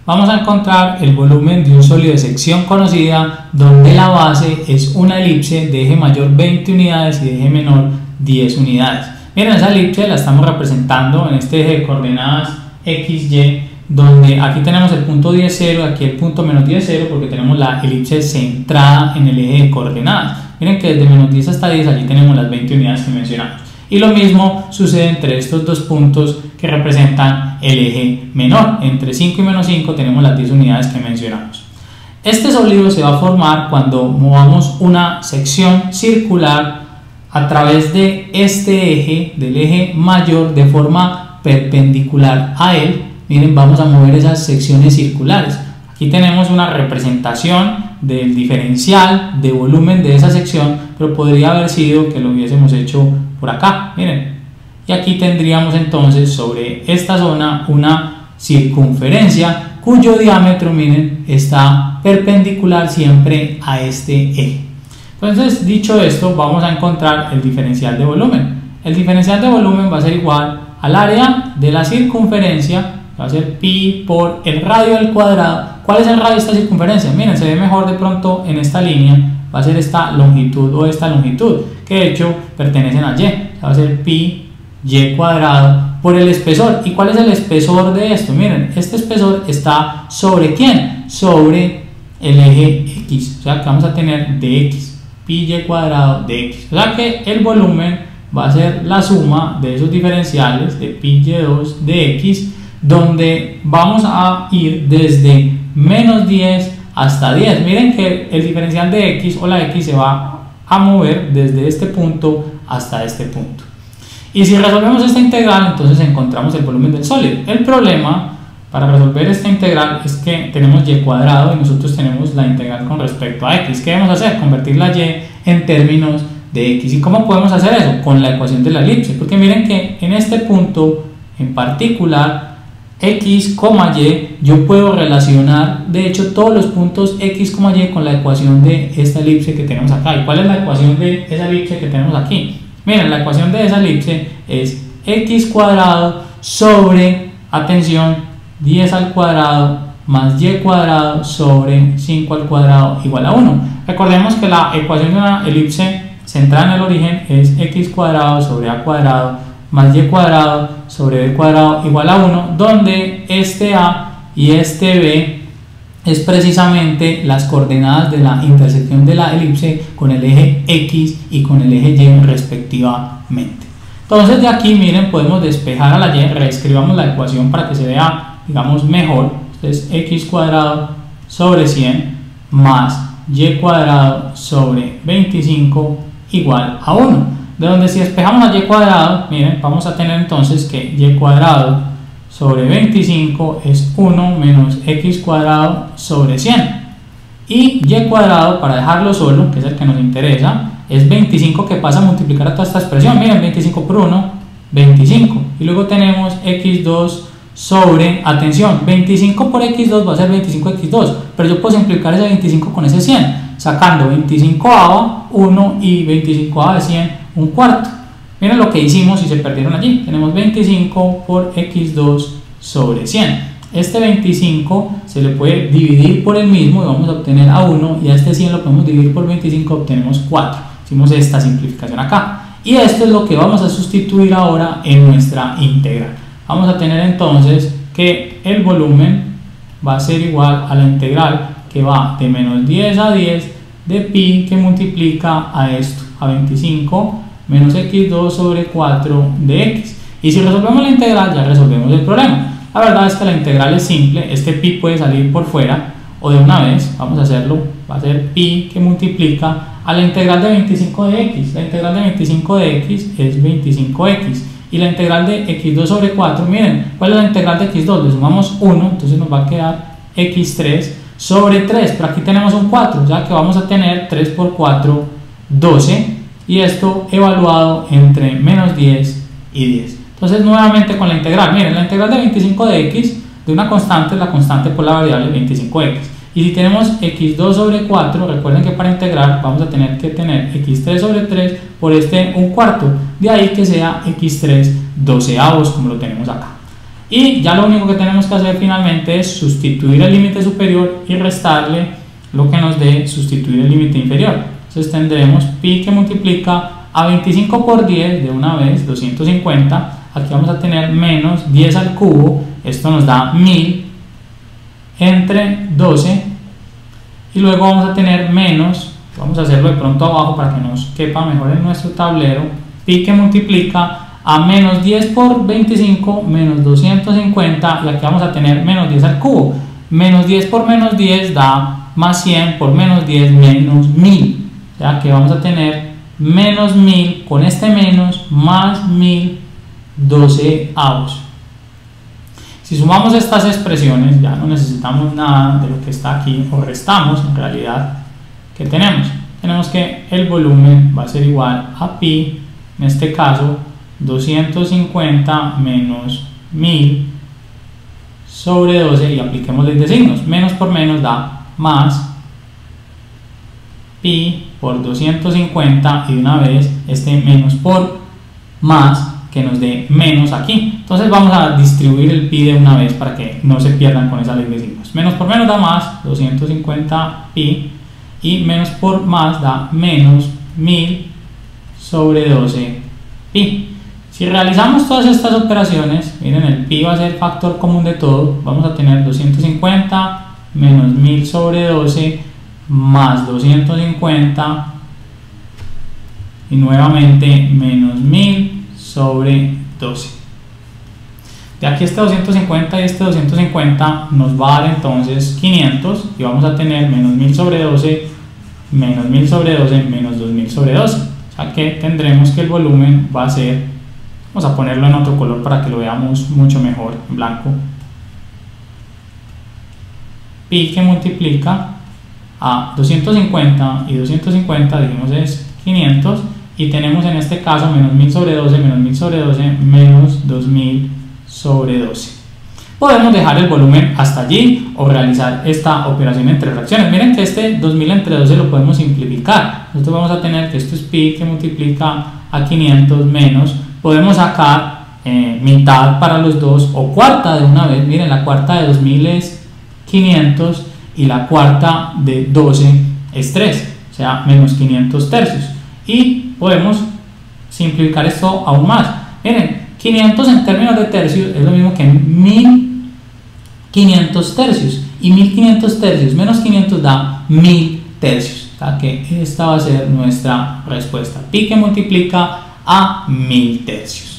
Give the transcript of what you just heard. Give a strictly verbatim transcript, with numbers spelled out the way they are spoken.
vamos a encontrar el volumen de un sólido de sección conocida donde la base es una elipse de eje mayor veinte unidades y de eje menor diez unidades. Miren, esa elipse la estamos representando en este eje de coordenadas equis y, donde aquí tenemos el punto diez, cero, aquí el punto menos diez, cero, porque tenemos la elipse centrada en el eje de coordenadas. Miren que desde menos diez hasta diez allí tenemos las veinte unidades que mencionamos. Y lo mismo sucede entre estos dos puntos que representan el eje menor. Entre cinco y menos cinco tenemos las diez unidades que mencionamos. Este sólido se va a formar cuando movamos una sección circular a través de este eje, del eje mayor, de forma perpendicular a él. Miren, vamos a mover esas secciones circulares. Aquí tenemos una representación del diferencial de volumen de esa sección, pero podría haber sido que lo hubiésemos hecho por acá, miren. Y aquí tendríamos entonces sobre esta zona una circunferencia cuyo diámetro, miren, está perpendicular siempre a este eje. Entonces, dicho esto, vamos a encontrar el diferencial de volumen. El diferencial de volumen va a ser igual al área de la circunferencia, va a ser pi por el radio al cuadrado. ¿Cuál es el radio de esta circunferencia? Miren, se ve mejor de pronto en esta línea, va a ser esta longitud o esta longitud, que de hecho pertenecen a y, va a ser pi y cuadrado por el espesor. ¿Y cuál es el espesor de esto? Miren, este espesor está sobre ¿quién? Sobre el eje X, o sea que vamos a tener dx, pi y cuadrado de x, o sea que el volumen va a ser la suma de esos diferenciales de pi y dos de x, donde vamos a ir desde menos diez hasta diez. Miren que el diferencial de x o la x se va a mover desde este punto hasta este punto. Y si resolvemos esta integral, entonces encontramos el volumen del sólido. El problema para resolver esta integral es que tenemos y cuadrado y nosotros tenemos la integral con respecto a x. ¿Qué debemos hacer? Convertir la y en términos de x. ¿Y cómo podemos hacer eso? Con la ecuación de la elipse. Porque miren que en este punto en particular, x, y, yo puedo relacionar de hecho todos los puntos x, y con la ecuación de esta elipse que tenemos acá. ¿Y cuál es la ecuación de esa elipse que tenemos aquí? Miren, la ecuación de esa elipse es x cuadrado sobre, atención, diez al cuadrado más y cuadrado sobre cinco al cuadrado igual a uno. Recordemos que la ecuación de una elipse centrada en el origen es x cuadrado sobre a cuadrado más y cuadrado sobre b cuadrado igual a uno, donde este a y este b es precisamente las coordenadas de la intersección de la elipse con el eje x y con el eje y respectivamente. Entonces de aquí, miren, podemos despejar a la y, reescribamos la ecuación para que se vea, digamos, mejor. Entonces x cuadrado sobre cien más y cuadrado sobre veinticinco igual a uno. De donde si despejamos a y cuadrado, miren, vamos a tener entonces que y cuadrado sobre veinticinco es uno menos x cuadrado sobre cien. Y y cuadrado, para dejarlo solo, que es el que nos interesa, es veinticinco, que pasa a multiplicar a toda esta expresión. Miren, veinticinco por uno, veinticinco. Y luego tenemos x dos sobre, atención, veinticinco por x dos va a ser veinticinco equis dos, pero yo puedo simplificar ese veinticinco con ese cien, sacando veinticinco a uno y veinticinco a de cien, un cuarto. Miren lo que hicimos y se perdieron allí. Tenemos veinticinco por equis dos sobre cien. Este veinticinco se le puede dividir por el mismo y vamos a obtener a uno, y a este cien lo podemos dividir por veinticinco, obtenemos cuatro. Hicimos esta simplificación acá. Y esto es lo que vamos a sustituir ahora en nuestra integral. Vamos a tener entonces que el volumen va a ser igual a la integral que va de menos diez a diez de pi, que multiplica a esto, a veinticinco menos equis dos sobre cuatro de x. Y si resolvemos la integral, ya resolvemos el problema. La verdad es que la integral es simple, este pi puede salir por fuera, o de una vez, vamos a hacerlo, va a ser pi que multiplica a la integral de veinticinco de x. La integral de veinticinco de x es veinticinco equis. Y la integral de equis dos sobre cuatro, miren, ¿cuál es la integral de equis dos? Le sumamos uno, entonces nos va a quedar equis tres sobre tres, pero aquí tenemos un cuatro, ya que vamos a tener tres por cuatro, doce, y esto evaluado entre menos diez y diez. Entonces nuevamente con la integral, miren, la integral de veinticinco de x de una constante es la constante por la variable veinticinco equis. Y si tenemos equis dos sobre cuatro, recuerden que para integrar vamos a tener que tener equis tres sobre tres por este un cuarto, de ahí que sea equis tres doceavos, como lo tenemos acá. Y ya lo único que tenemos que hacer finalmente es sustituir el límite superior y restarle lo que nos dé sustituir el límite inferior. Entonces tendremos pi que multiplica a veinticinco por diez de una vez, doscientos cincuenta. Aquí vamos a tener menos diez al cubo, esto nos da mil entre doce. Y luego vamos a tener menos, vamos a hacerlo de pronto abajo para que nos quepa mejor en nuestro tablero, pi que multiplica a menos diez por veinticinco menos doscientos cincuenta, y aquí vamos a tener menos diez al cubo. Menos diez por menos diez da más cien, por menos diez menos mil. O sea que vamos a tener menos mil con este menos más mil doceavos. Si sumamos estas expresiones ya no necesitamos nada de lo que está aquí, o restamos en realidad. ¿Qué tenemos? Tenemos que el volumen va a ser igual a pi, en este caso doscientos cincuenta menos mil sobre doce, y apliquemos ley de signos. Menos por menos da más, pi por doscientos cincuenta, y de una vez este menos por más que nos dé menos aquí. Entonces vamos a distribuir el pi de una vez para que no se pierdan con esa ley de signos. Menos por menos da más, doscientos cincuenta pi, y menos por más da menos mil sobre doce pi. Si realizamos todas estas operaciones, miren, el pi va a ser factor común de todo. Vamos a tener doscientos cincuenta menos mil sobre doce más doscientos cincuenta, y nuevamente menos mil sobre doce. De aquí este doscientos cincuenta y este doscientos cincuenta nos va a dar entonces quinientos, y vamos a tener menos mil sobre doce menos mil sobre doce menos dos mil sobre doce. O sea que tendremos que el volumen va a ser, vamos a ponerlo en otro color para que lo veamos mucho mejor, en blanco, pi que multiplica a doscientos cincuenta, y doscientos cincuenta dijimos es quinientos, y tenemos en este caso menos mil sobre doce menos mil sobre doce menos dos mil sobre doce. Podemos dejar el volumen hasta allí o realizar esta operación entre fracciones. Miren que este dos mil entre doce lo podemos simplificar. Nosotros vamos a tener que esto es pi que multiplica a quinientos menos, podemos sacar eh, mitad para los dos, o cuarta de una vez. Miren, la cuarta de dos mil es quinientos y la cuarta de doce es tres, o sea menos quinientos tercios. Y podemos simplificar esto aún más. Miren, quinientos en términos de tercios es lo mismo que mil quinientos tercios, y mil quinientos tercios menos quinientos da mil tercios. O sea que esta va a ser nuestra respuesta, pi que multiplica a mil tercios.